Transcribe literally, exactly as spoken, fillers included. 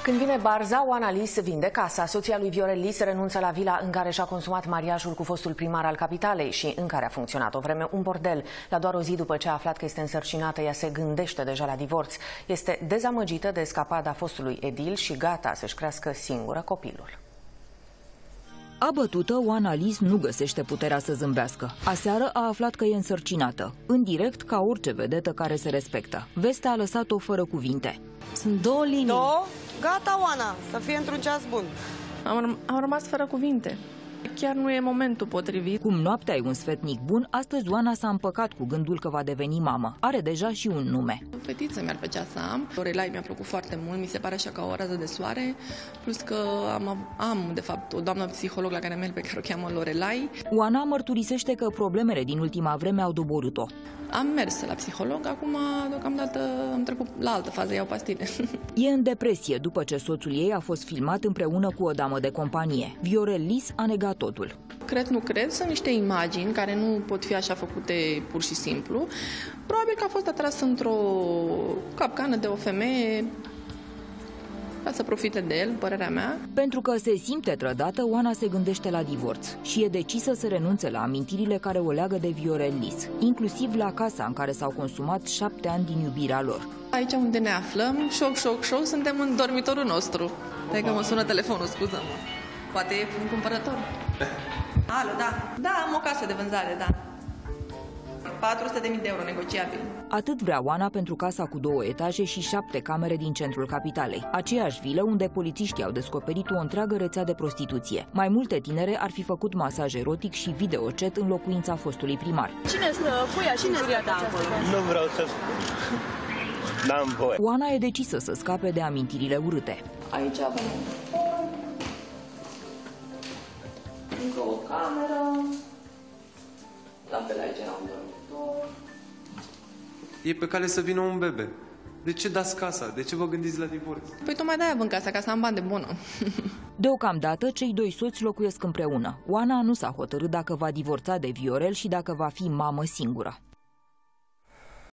Când vine barza, Oana Lis vinde casa. Soția lui Viorel Lis renunță la vila în care și-a consumat mariajul cu fostul primar al capitalei și în care a funcționat o vreme un bordel. La doar o zi după ce a aflat că este însărcinată, ea se gândește deja la divorț. Este dezamăgită de escapada fostului edil și gata să-și crească singură copilul. Abătută, Oana Lis nu găsește puterea să zâmbească. Aseară a aflat că e însărcinată, în direct ca orice vedetă care se respectă. Vestea a lăsat-o fără cuvinte. Sunt două linii. Două? Gata, Oana, să fie într-un ceas bun. Am, am rămas fără cuvinte. Chiar nu e momentul potrivit. Cum noaptea e un sfetnic bun, astăzi Oana s-a împăcat cu gândul că va deveni mamă. Are deja și un nume. O fetiță mi-ar plăcea să am. Lorelai mi-a plăcut foarte mult, mi se pare așa ca o rază de soare. Plus că am, am de fapt, o doamnă psiholog la care merg pe care o cheamă Lorelai. Oana mărturisește că problemele din ultima vreme au doborât-o. Am mers la psiholog, acum deocamdată am trecut la altă fază, iau pastile. E în depresie după ce soțul ei a fost filmat împreună cu o damă de companie. Viorel Lis a negat totul. Cred, nu cred, sunt niște imagini care nu pot fi așa făcute pur și simplu. Probabil că a fost atras într-o capcană de o femeie ca să profite de el, părerea mea. Pentru că se simte trădată, Oana se gândește la divorț și e decisă să renunțe la amintirile care o leagă de Viorel Lis, inclusiv la casa în care s-au consumat șapte ani din iubirea lor. Aici unde ne aflăm, șoc, șoc, șoc, suntem în dormitorul nostru. Stai că mă sună telefonul, scuză-mă. Poate e un cumpărător. Alo, da. Da, am o casă de vânzare, da. patru sute de mii de euro, negociabil. Atât vrea Oana pentru casa cu două etaje și șapte camere din centrul capitalei. Aceeași vilă unde polițiștii au descoperit o întreagă rețea de prostituție. Mai multe tinere ar fi făcut masaj erotic și videochat în locuința fostului primar. Cine stă? Puia și Cine stă acolo? Nu vreau să n-am voie. Oana e decisă să scape de amintirile urâte. Aici avem încă o cameră. La fel aici era un dormitor. E pe cale să vină un bebe. De ce dați casa? De ce vă gândiți la divorț? Păi tocmai de-aia vând casa, ca să am bani de bună. Deocamdată, cei doi soți locuiesc împreună. Oana nu s-a hotărât dacă va divorța de Viorel și dacă va fi mamă singură.